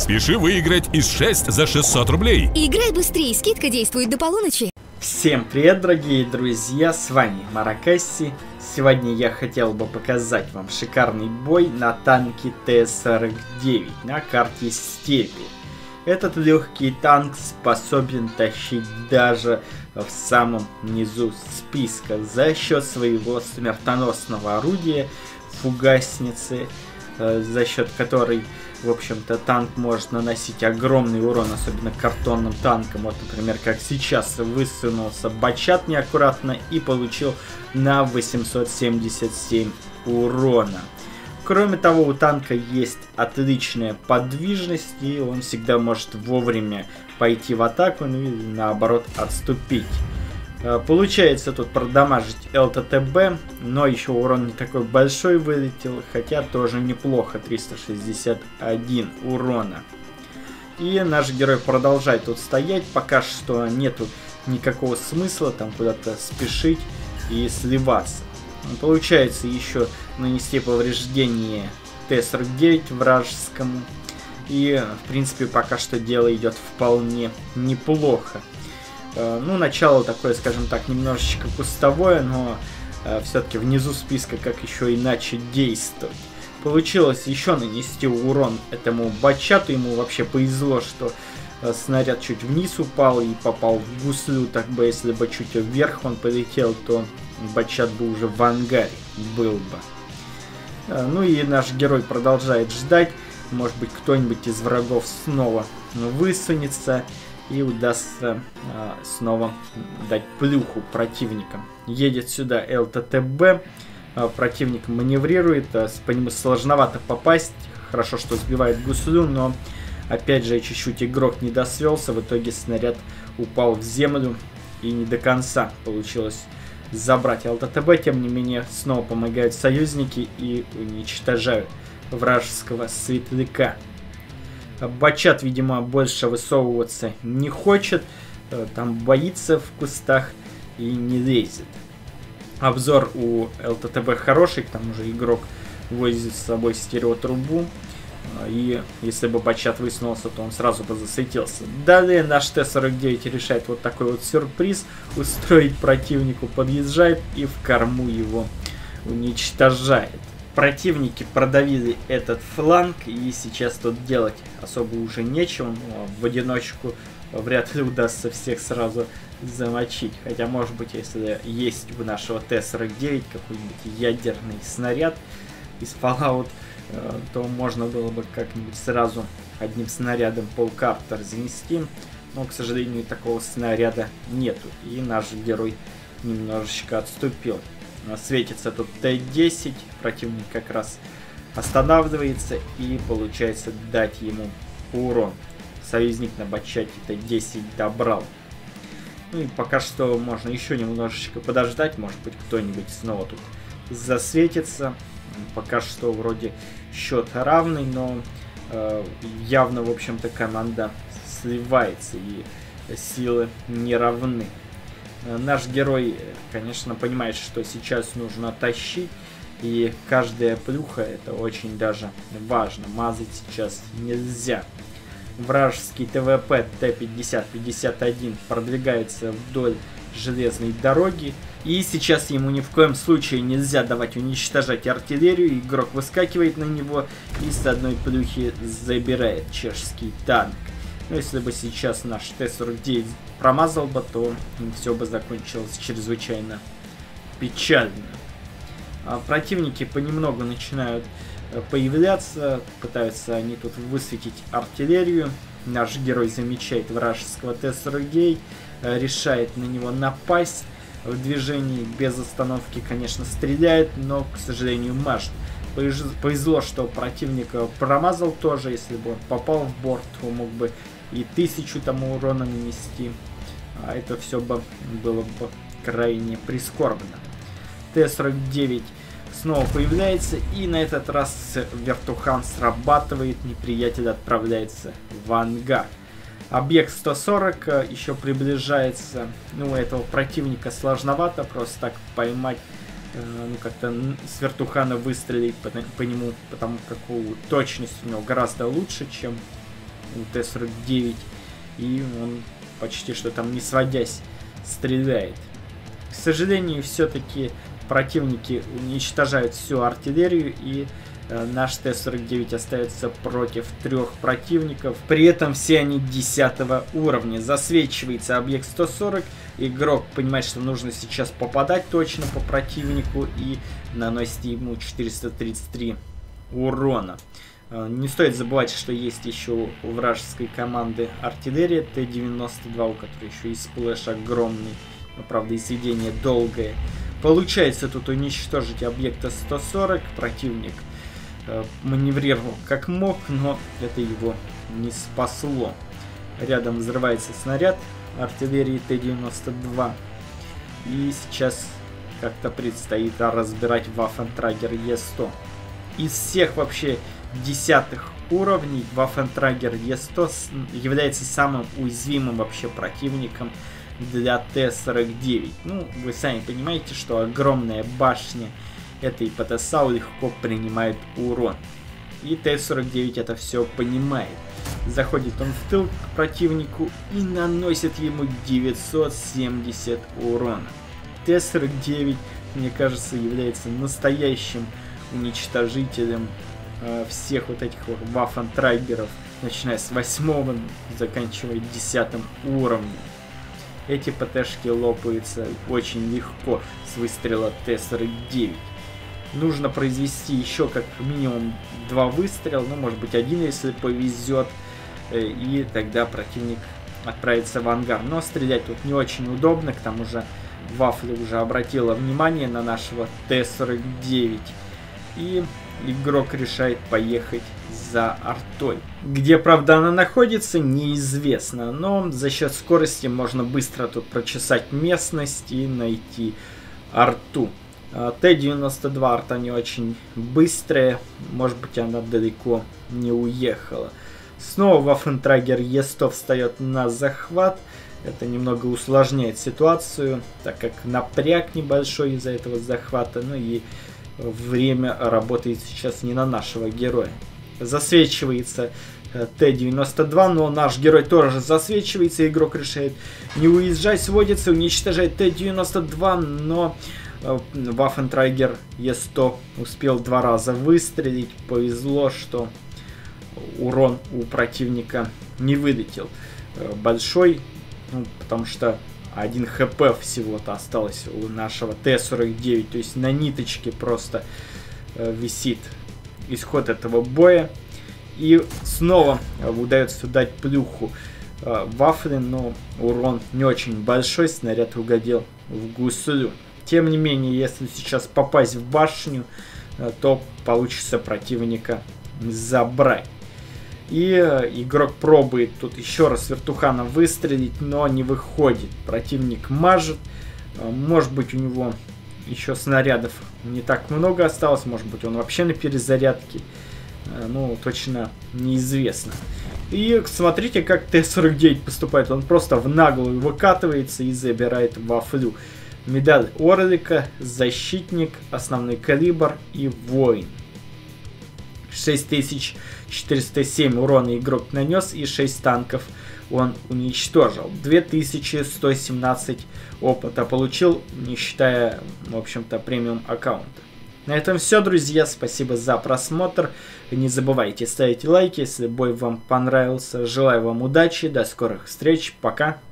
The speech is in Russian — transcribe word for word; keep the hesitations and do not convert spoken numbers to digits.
Спеши выиграть из шесть за шестьсот рублей. Играй быстрее, скидка действует до полуночи. Всем привет, дорогие друзья, с вами Маракасси. Сегодня я хотел бы показать вам шикарный бой на танке Т сорок девять на карте Степи. Этот легкий танк способен тащить даже в самом низу списка за счет своего смертоносного орудия фугасницы, за счет которой, в общем-то, танк может наносить огромный урон, особенно картонным танкам. Вот, например, как сейчас высунулся Бачат неаккуратно и получил на восемьсот семьдесят семь урона. Кроме того, у танка есть отличная подвижность, и он всегда может вовремя пойти в атаку, ну и наоборот отступить. Получается тут продамажить Л Т Т Б, но еще урон не такой большой вылетел, хотя тоже неплохо, триста шестьдесят один урона. И наш герой продолжает тут стоять, пока что нету никакого смысла там куда-то спешить и сливаться. Получается еще нанести повреждение Т сорок девять вражескому, и в принципе пока что дело идет вполне неплохо. Ну, начало такое, скажем так, немножечко пустовое, но э, все-таки внизу списка как еще иначе действовать. Получилось еще нанести урон этому Бачату, ему вообще повезло, что э, снаряд чуть вниз упал и попал в гуслю, так бы если бы чуть вверх он полетел, то Бачат бы уже в ангаре был бы. Э, ну и наш герой продолжает ждать, может быть кто-нибудь из врагов снова высунется и удастся а, снова дать плюху противникам. Едет сюда Л Т Т Б, а, противник маневрирует, а, по нему сложновато попасть, хорошо, что сбивает гуслю, но опять же чуть-чуть игрок не досвелся, в итоге снаряд упал в землю и не до конца получилось забрать Л Т Т Б, тем не менее снова помогают союзники и уничтожают вражеского светляка. Бачат, видимо, больше высовываться не хочет, там боится в кустах и не лезет. Обзор у Л Т Т Б хороший, к тому же игрок возит с собой стереотрубу, и если бы Бачат высунулся, то он сразу бы засветился. Далее наш Т сорок девять решает вот такой вот сюрприз устроить противнику, подъезжает и в корму его уничтожает. Противники продавили этот фланг, и сейчас тут делать особо уже нечего, но в одиночку вряд ли удастся всех сразу замочить. Хотя, может быть, если есть у нашего Т сорок девять какой-нибудь ядерный снаряд из Fallout, то можно было бы как-нибудь сразу одним снарядом полкарты разнести. Но, к сожалению, такого снаряда нету, и наш герой немножечко отступил. Светится тут Т десять, противник как раз останавливается и получается дать ему урон. Союзник на Бачате Т десять добрал. Ну и пока что можно еще немножечко подождать, может быть кто-нибудь снова тут засветится. Пока что вроде счет равный, но э, явно, в общем-то, команда сливается и силы не равны. Наш герой, конечно, понимает, что сейчас нужно тащить, и каждая плюха это очень даже важно. Мазать сейчас нельзя. Вражеский Т В П Т пятьдесят пятьдесят один продвигается вдоль железной дороги, и сейчас ему ни в коем случае нельзя давать уничтожать артиллерию. Игрок выскакивает на него и с одной плюхи забирает чешский танк. Но если бы сейчас наш Т сорок девять промазал бы, то все бы закончилось чрезвычайно печально. А противники понемногу начинают появляться, пытаются они тут высветить артиллерию. Наш герой замечает вражеского Т сорок девять, решает на него напасть. В движении без остановки, конечно, стреляет, но, к сожалению, мажет. Повезло, что противник промазал тоже. Если бы он попал в борт, то мог бы и тысячу тому урона нанести. А это все бы было бы крайне прискорбно. Т сорок девять снова появляется, и на этот раз вертухан срабатывает, неприятель отправляется в ангар. Объект сто сорок еще приближается. Ну, этого противника сложновато просто так поймать. Ну, как-то с вертухана выстрелить по, по нему, потому как точность у него гораздо лучше, чем у Т сорок девять. И он почти что там не сводясь стреляет. К сожалению, все-таки противники уничтожают всю артиллерию, и э, наш Т сорок девять остается против трех противников. При этом все они десятого уровня. Засвечивается объект сто сорок. Игрок понимает, что нужно сейчас попадать точно по противнику, и наносит ему четыреста тридцать три урона. Не стоит забывать, что есть еще у вражеской команды артиллерия Т девяносто два, у которой еще и сплэш огромный, но правда изведение долгое. Получается тут уничтожить объекта сто сорок. Противник э, маневрировал как мог, но это его не спасло. Рядом взрывается снаряд артиллерии Т девяносто два. И сейчас как-то предстоит разбирать Waffentrager Е сто. Из всех вообще десятых уровней Waffentrager Е сто является самым уязвимым вообще противником для Т сорок девять. Ну, вы сами понимаете, что огромная башня этой ПТСАУ легко принимает урон. И Т сорок девять это все понимает. Заходит он в тыл к противнику и наносит ему девятьсот семьдесят урона. Т сорок девять, мне кажется, является настоящим уничтожителем э, всех вот этих вот Waffentragerов, начиная с восьмого, заканчивая десятым уровнем. Эти ПТшки лопаются очень легко с выстрела Т сорок девять. Нужно произвести еще как минимум два выстрела, ну может быть один, если повезет, и тогда противник отправится в ангар. Но стрелять тут не очень удобно, к тому же Вафля уже обратила внимание на нашего Т сорок девять. И игрок решает поехать за артой. Где, правда, она находится, неизвестно, но за счет скорости можно быстро тут прочесать местность и найти арту. Т девяносто два арта не очень быстрая, может быть, она далеко не уехала. Снова Waffentrager Е сто встает на захват. Это немного усложняет ситуацию, так как напряг небольшой из-за этого захвата, ну и время работает сейчас не на нашего героя. Засвечивается Т девяносто два, но наш герой тоже засвечивается. Игрок решает не уезжать, сводится, уничтожает Т девяносто два, но Waffentrager Е сто успел два раза выстрелить. Повезло, что урон у противника не вылетел большой, ну, потому что один ХП всего-то осталось у нашего Т сорок девять. То есть на ниточке просто э, висит исход этого боя. И снова э, удается дать плюху э, Вафле, но урон не очень большой. Снаряд угодил в гуслю. Тем не менее, если сейчас попасть в башню, э, то получится противника забрать. И э, игрок пробует тут еще раз вертуханом выстрелить, но не выходит. Противник мажет. Э, может быть, у него еще снарядов не так много осталось. Может быть, он вообще на перезарядке. Э, ну, точно неизвестно. И смотрите, как Т сорок девять поступает. Он просто в наглую выкатывается и забирает Вафлю. Медаль Орлика, защитник, основной калибр и воин. шесть тысяч четыреста семь урона игрок нанес и шесть танков он уничтожил. две тысячи сто семнадцать опыта получил, не считая, в общем-то, премиум аккаунта. На этом все, друзья. Спасибо за просмотр. Не забывайте ставить лайки, если бой вам понравился. Желаю вам удачи. До скорых встреч. Пока.